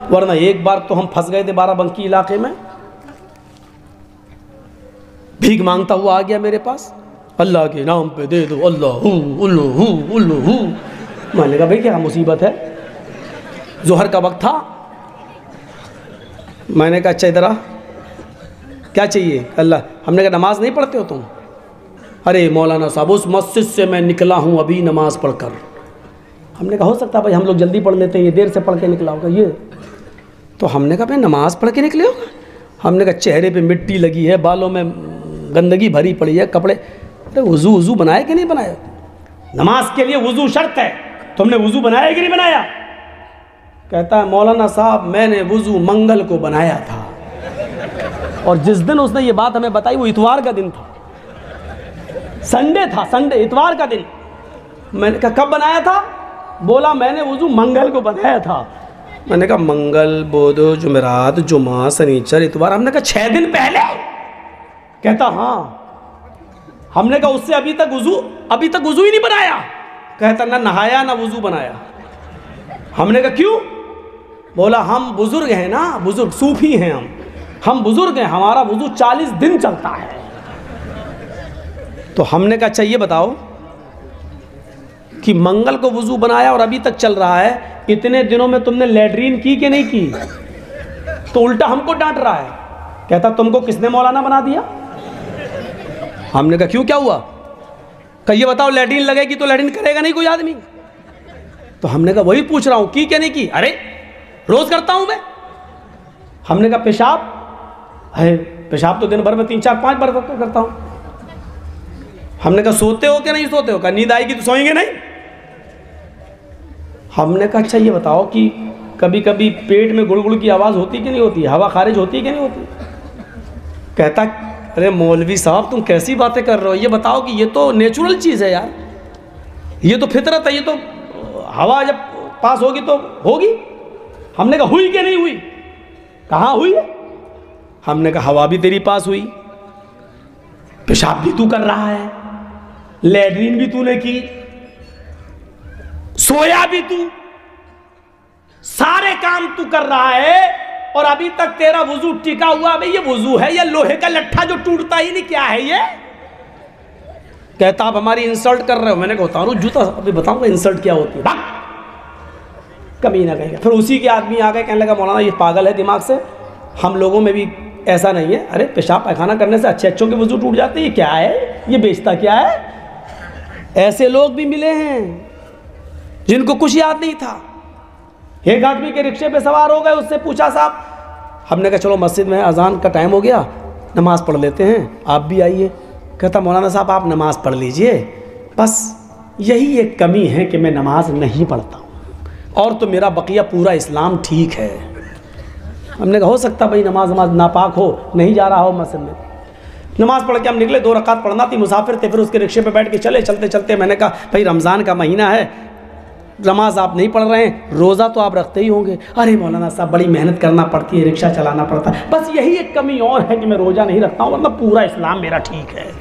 वरना एक बार तो हम फंस गए थे बाराबंकी इलाके में, भीख मांगता हुआ आ गया मेरे पास, अल्लाह के नाम पे दे दो, अल्लाह हू। मैंने कहा भाई क्या मुसीबत है, जोहर का वक्त था। मैंने कहा अच्छा इधर आ, क्या चाहिए? अल्लाह। हमने कहा नमाज नहीं पढ़ते हो तुम? अरे मौलाना साहब उस मस्जिद से मैं निकला हूँ अभी नमाज पढ़कर। हमने कहा हो सकता है भाई, हम लोग जल्दी पढ़ लेते हैं, ये देर से पढ़ के निकला होगा ये। तो हमने कहा भाई नमाज पढ़ के निकले हो? हमने कहा चेहरे पे मिट्टी लगी है, बालों में गंदगी भरी पड़ी है, कपड़े। अरे वज़ू बनाया कि नहीं बनाया? नमाज के लिए वज़ू शर्त है, तुमने वज़ू बनाया कि नहीं बनाया? कहता है मौलाना साहब मैंने वज़ू मंगल को बनाया था। और जिस दिन उसने ये बात हमें बताई वो इतवार का दिन था, संडे था, संडे इतवार का दिन। मैंने कहा कब बनाया था? बोला मैंने वज़ू मंगल को बनाया था। मैंने कहा मंगल, बुध, जुमेरात, जुमा, शनिचर, इतवार। हमने कहा 6 दिन पहले? कहता हाँ। हमने कहा उससे अभी तक वज़ू ही नहीं बनाया? कहता ना नहाया ना वज़ू बनाया। हमने कहा क्यों? बोला हम बुजुर्ग हैं ना, बुजुर्ग सूफी हैं हम बुजुर्ग हैं, हमारा वज़ू 40 दिन चलता है। तो हमने कहा चाहिए बताओ कि मंगल को वज़ू बनाया और अभी तक चल रहा है, इतने दिनों में तुमने लैट्रीन की कि नहीं की? तो उल्टा हमको डांट रहा है। कहता तुमको किसने मौलाना बना दिया? हमने कहा क्यों, क्या हुआ? कहिए बताओ, लैट्रीन लगेगी तो लैट्रीन करेगा नहीं कोई आदमी? तो हमने कहा वही पूछ रहा हूं की क्या नहीं की? अरे रोज करता हूं मैं। हमने कहा पेशाब है? पेशाब तो दिन भर में 3, 4, 5 बार करता हूं। हमने कहा सोते हो कि नहीं सोते हो? कहा नींद आएगी तो सोएंगे नहीं। हमने कहा अच्छा ये बताओ कि कभी कभी पेट में गुड़गुड़ की आवाज़ होती कि नहीं होती, हवा खारिज होती कि नहीं होती? कहता अरे मौलवी साहब तुम कैसी बातें कर रहे हो, ये बताओ कि ये तो नेचुरल चीज़ है यार, ये तो फितरत है, ये तो हवा जब पास होगी तो होगी। हमने कहा हुई कि नहीं हुई? कहाँ हुई है? हमने कहा हवा भी तेरी पास हुई, पेशाब भी तू कर रहा है, लैट्रीन भी तूने की, सोया भी तू, सारे काम तू कर रहा है और अभी तक तेरा वज़ू टिका हुआ। भाई ये वज़ू है या लोहे का लट्ठा जो टूटता ही नहीं, क्या है ये? कहता आप हमारी इंसल्ट कर रहे हो। मैंने कहा उतारो जूता, अभी बताऊंगा इंसल्ट क्या होती है। कमी ना कहेगा। फिर उसी के आदमी आ गए, कहने लगा मौलाना ये पागल है दिमाग से, हम लोगों में भी ऐसा नहीं है। अरे पेशाब पैखाना करने से अच्छे अच्छों के वज़ू टूट जाते हैं, ये क्या है, ये बेचता क्या है? ऐसे लोग भी मिले हैं जिनको कुछ याद नहीं था। एक आदमी के रिक्शे पे सवार हो गए, उससे पूछा साहब, हमने कहा चलो मस्जिद में अजान का टाइम हो गया, नमाज़ पढ़ लेते हैं, आप भी आइए। कहता मौलाना साहब आप नमाज़ पढ़ लीजिए, बस यही एक कमी है कि मैं नमाज नहीं पढ़ता हूँ, और तो मेरा बकिया पूरा इस्लाम ठीक है। हमने कहा हो सकता भाई नमाज नापाक हो, नहीं जा रहा हो मस्जिद में। नमाज़ पढ़ के हम निकले, 2 रकात पढ़ना थी, मुसाफिर थे, फिर उसके रिक्शे पे बैठ के चले। चलते चलते मैंने कहा भाई रमज़ान का महीना है, नमाज आप नहीं पढ़ रहे हैं, रोज़ा तो आप रखते ही होंगे। अरे मौलाना साहब बड़ी मेहनत करना पड़ती है, रिक्शा चलाना पड़ता है, बस यही एक कमी और है कि मैं रोज़ा नहीं रखता हूँ, वरना पूरा इस्लाम मेरा ठीक है।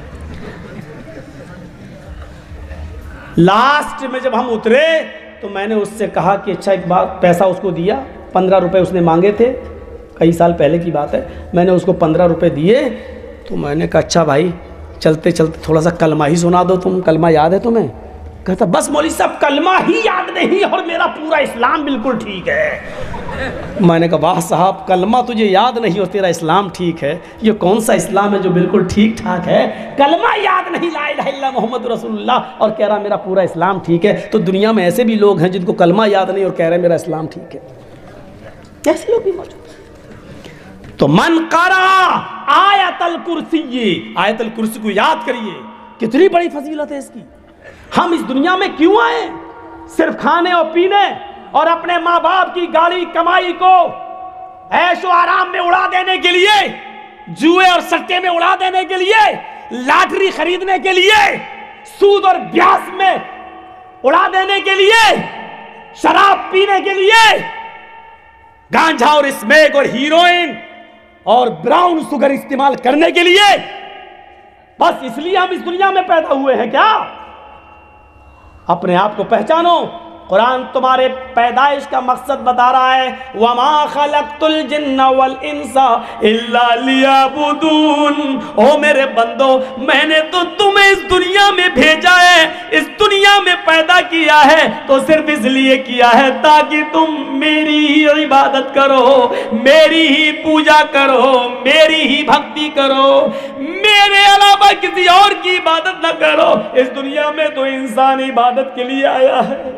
लास्ट में जब हम उतरे तो मैंने उससे कहा कि अच्छा एक बात, पैसा उसको दिया, 15 रुपये उसने मांगे थे, कई साल पहले की बात है, मैंने उसको 15 रुपये दिए। तो मैंने कहा अच्छा भाई चलते चलते थोड़ा सा कलमा ही सुना दो, तुम कलमा याद है तुम्हें? कहता बस मौलवी साहब कलमा ही याद नहीं और मेरा पूरा इस्लाम बिल्कुल ठीक है। मैंने कहा वाह साहब, कलमा तुझे याद नहीं और तेरा इस्लाम ठीक है, ये कौन सा इस्लाम है जो बिल्कुल ठीक ठाक है? कलमा याद नहीं, ला इलाहा इल्लल्लाह मुहम्मद रसूलुल्लाह, और कह रहा मेरा पूरा इस्लाम ठीक है। तो दुनिया में ऐसे भी लोग हैं जिनको कलमा याद नहीं और कह रहे मेरा इस्लाम ठीक है, ऐसे लोग भी मौजूद। तो मन करा आयतल कुर्सी, आयतल कुर्सी को याद करिए, कितनी बड़ी फजीलत है इसकी। हम इस दुनिया में क्यों आए? सिर्फ खाने और पीने और अपने माँ बाप की गाड़ी कमाई को ऐशो आराम में उड़ा देने के लिए, जुए और सट्टे में उड़ा देने के लिए, लॉटरी खरीदने के लिए, सूद और ब्याज में उड़ा देने के लिए, शराब पीने के लिए, गांजा और स्मोक और हीरोइन और ब्राउन शुगर इस्तेमाल करने के लिए, बस इसलिए हम इस दुनिया में पैदा हुए हैं क्या? अपने आप को पहचानो, कुरान तुम्हारे पैदाइश का मकसद बता रहा है, वमा खलक़तुल जिन्ना वल इंसा इल्ला लियअबुदून। ओ मेरे बंदो, मैंने तो तुम्हें इस दुनिया में भेजा है, इस दुनिया में पैदा किया है तो सिर्फ इसलिए किया है ताकि तुम मेरी ही इबादत करो, मेरी ही पूजा करो, मेरी ही भक्ति करो, मेरे अलावा किसी और की इबादत न करो। इस दुनिया में तो इंसान इबादत के लिए आया है।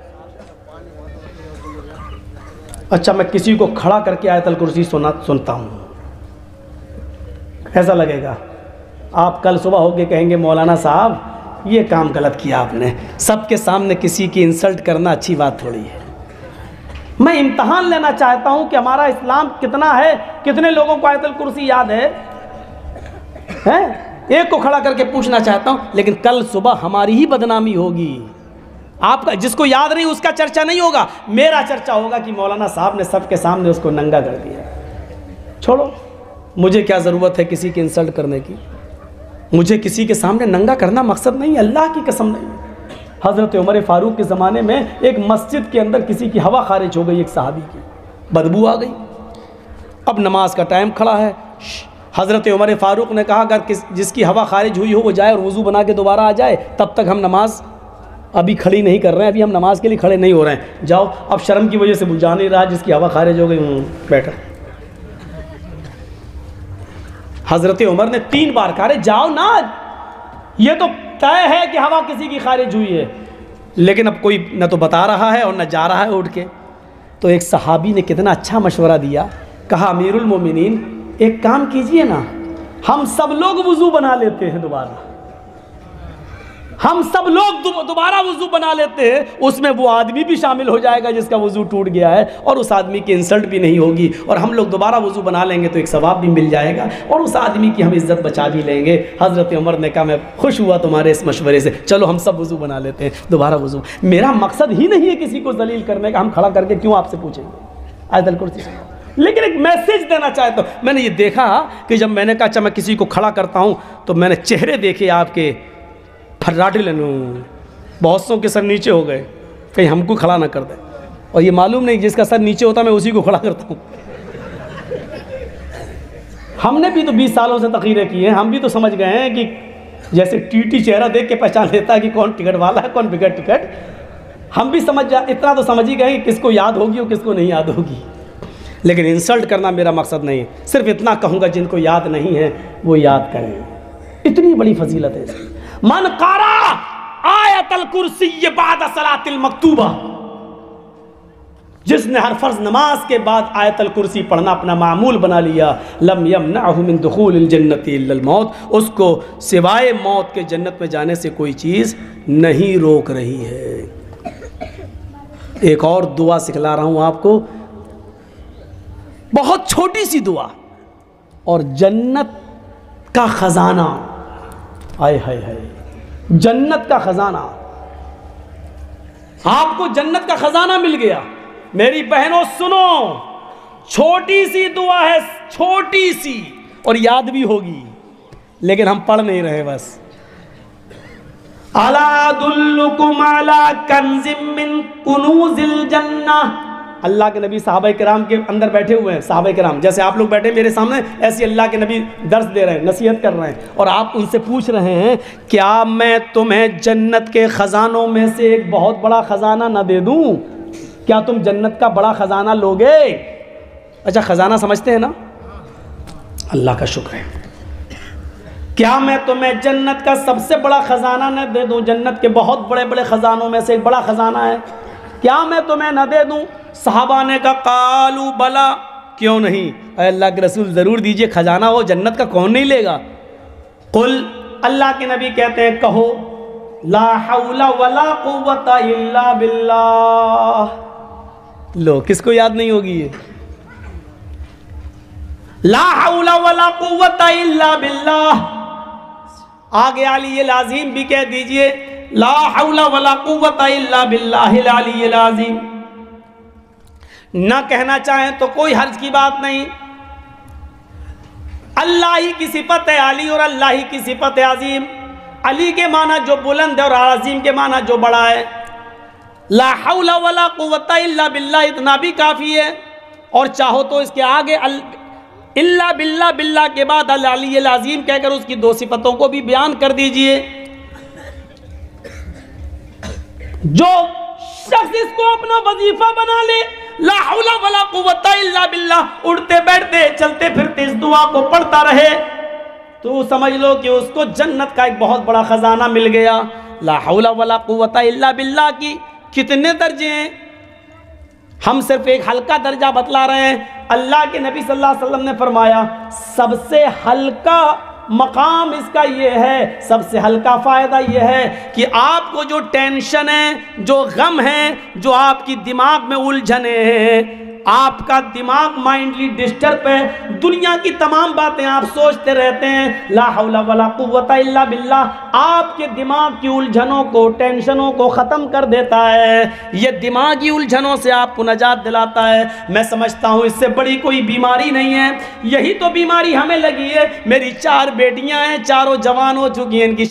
अच्छा, मैं किसी को खड़ा करके आयतल कुर्सी सुनता हूँ, कैसा लगेगा? आप कल सुबह होके कहेंगे मौलाना साहब ये काम गलत किया आपने। सबके सामने किसी की इंसल्ट करना अच्छी बात थोड़ी है। मैं इम्तहान लेना चाहता हूँ कि हमारा इस्लाम कितना है, कितने लोगों को आयतल कुर्सी याद है? एक को खड़ा करके पूछना चाहता हूँ, लेकिन कल सुबह हमारी ही बदनामी होगी। आपका जिसको याद नहीं उसका चर्चा नहीं होगा, मेरा चर्चा होगा कि मौलाना साहब ने सबके सामने उसको नंगा कर दिया। छोड़ो, मुझे क्या ज़रूरत है किसी की इंसल्ट करने की? मुझे किसी के सामने नंगा करना मकसद नहीं है, अल्लाह की कसम नहीं है। हज़रत उमर फ़ारूक के ज़माने में एक मस्जिद के अंदर किसी की हवा खारिज हो गई, एक सहाबी की, बदबू आ गई। अब नमाज का टाइम खड़ा है। हज़रत उमर फ़ारूक ने कहा अगर जिसकी हवा खारिज हुई हो वो जाए और वज़ू बना के दोबारा आ जाए, तब तक हम नमाज अभी खड़ी नहीं कर रहे हैं, अभी हम नमाज के लिए खड़े नहीं हो रहे हैं। जाओ। अब शर्म की वजह से बुझा नहीं रहा, जिसकी हवा खारिज हो गई बैठा। हज़रत उमर ने 3 बार कहा जाओ ना, ये तो तय है कि हवा किसी की खारिज हुई है, लेकिन अब कोई न तो बता रहा है और न जा रहा है उठ के। तो एक सहाबी ने कितना अच्छा मशवरा दिया, कहा अमीरुल मोमिनीन एक काम कीजिए ना, हम सब लोग वुज़ू बना लेते हैं दोबारा, हम सब लोग दोबारा वुज़ू बना लेते हैं, उसमें वो आदमी भी शामिल हो जाएगा जिसका वुज़ू टूट गया है और उस आदमी की इंसल्ट भी नहीं होगी, और हम लोग दोबारा वुज़ू बना लेंगे तो एक सवाब भी मिल जाएगा और उस आदमी की हम इज़्ज़त बचा भी लेंगे। हज़रत उमर ने कहा मैं खुश हुआ तुम्हारे इस मशवरे से, चलो हम सब वुज़ू बना लेते हैं दोबारा वुज़ू। मेरा मकसद ही नहीं है किसी को जलील करने का, हम खड़ा करके क्यों आपसे पूछेंगे आयतल कुर्सी से, लेकिन एक मैसेज देना चाहता हूँ। मैंने ये देखा कि जब मैंने कहा अच्छा मैं किसी को खड़ा करता हूँ तो मैंने चेहरे देखे आपके फर्राटे लेने, बहुत सौ के सर नीचे हो गए, कहीं हमको खड़ा ना कर दे। और ये मालूम नहीं जिसका सर नीचे होता मैं उसी को खड़ा करता हूँ। हमने भी तो 20 सालों से तक़रीरें की हैं, हम भी तो समझ गए हैं कि जैसे टीटी चेहरा देख के पहचान लेता है कि कौन टिकट वाला है कौन बिगड़ टिकट, हम भी इतना तो समझ ही गए कि किसको याद होगी और किसको नहीं याद होगी। लेकिन इंसल्ट करना मेरा मकसद नहीं है, सिर्फ इतना कहूँगा जिनको याद नहीं है वो याद करें, इतनी बड़ी फजीलत है इसकी। मन कारा आयतल कुर्सी बाद सलातिल मकतूबा, जिसने हर फर्ज नमाज के बाद आयतल कुर्सी पढ़ना अपना मामूल बना लिया, लम यमनअहु मिन दुखूलिल जन्नति इल्लल मौत, उसको सिवाय मौत के जन्नत में जाने से कोई चीज़ नहीं रोक रही है। एक और दुआ सिखला रहा हूँ आपको, बहुत छोटी सी दुआ, और जन्नत का खजाना, हाय हाय हाय, जन्नत का खजाना, आपको जन्नत का खजाना मिल गया। मेरी बहनों सुनो, छोटी सी दुआ है, छोटी सी, और याद भी होगी, लेकिन हम पढ़ नहीं रहे बस। अला दुल्लुकुम अला कंजिम मिन कुनूजिल जन्नह, अल्लाह के नबी सहाबा किराम के अंदर बैठे हुए हैं, सहाबा किराम जैसे आप लोग बैठे मेरे सामने, ऐसे अल्लाह के नबी दर्स दे रहे हैं, नसीहत कर रहे हैं, और आप उनसे पूछ रहे हैं क्या मैं तुम्हें जन्नत के ख़जानों में से एक बहुत बड़ा ख़जाना ना दे दूं? क्या तुम जन्नत का बड़ा ख़जाना लोगे? अच्छा, ख़जाना समझते हैं ना? अल्लाह का शुक्र है। क्या मैं तुम्हें जन्नत का सबसे बड़ा ख़जाना न दे दूं? जन्नत के बहुत बड़े बड़े ख़जानों में से एक बड़ा ख़जाना है, क्या मैं तुम्हें न दे दूं? सहाबा ने कहा कालू बला, क्यों नहीं, अल्लाह के रसूल ज़रूर दीजिए, खजाना हो जन्नत का कौन नहीं लेगा। कुल, अल्लाह के नबी कहते हैं कहो, ला हौला वला कुव्वता इल्ला बिल्लाह। लो, किसको याद नहीं होगी ये? ला हौला वला कुव्वता इल्ला बिल्लाह। आगे अली लाज़िम भी कह दीजिए, ला हौला वला कुव्वता इल्ला बिल्लाहिल अलीय्यिल अज़ीम। ना कहना चाहें तो कोई हर्ज की बात नहीं, अल्लाह ही की सिफत है अली, और अल्लाह ही की सिफत है अजीम। अली के माना जो बुलंद है और अजीम के माना जो बड़ा है। ला हौला वला कुव्वता इल्ला बिल्लाह इतना भी काफ़ी है। और चाहो तो इसके आगे इल्ला बिल्ला, बिल्ला के बाद अल अली अल अज़ीम कहकर उसकी दो सिफतों को भी बयान कर दीजिए। जो शख्स इसको अपना वजीफा बना ले, ला हौला वला कुव्वता इल्ला बिल्लाह, उठते बैठते चलते फिरते इस दुआ को पढ़ता रहे, तो समझ लो कि उसको जन्नत का एक बहुत बड़ा खजाना मिल गया। ला हौला वला कुव्वता इल्ला बिल्लाह की कितने दर्जे हैं, हम सिर्फ एक हल्का दर्जा बतला रहे हैं। अल्लाह के नबी सल्लल्लाहु अलैहि वसल्लम ने फरमाया सबसे हल्का मकाम इसका ये है, सबसे हल्का फ़ायदा ये है कि आपको जो टेंशन है, जो गम है, जो आपकी दिमाग में उलझने हैं, आपका दिमाग माइंडली डिस्टर्ब है, दुनिया की तमाम बातें आप सोचते रहते हैं, ला हौला वला कुव्वता इल्ला बिल्लाह आपके दिमाग की उलझनों को, टेंशनों को ख़त्म कर देता है। ये दिमागी उलझनों से आपको नजात दिलाता है। मैं समझता हूँ इससे बड़ी कोई बीमारी नहीं है। यही तो बीमारी हमें लगी है। मेरी 4 बेटियां हैं, चारों जवान हो चुकी हैं, इनकी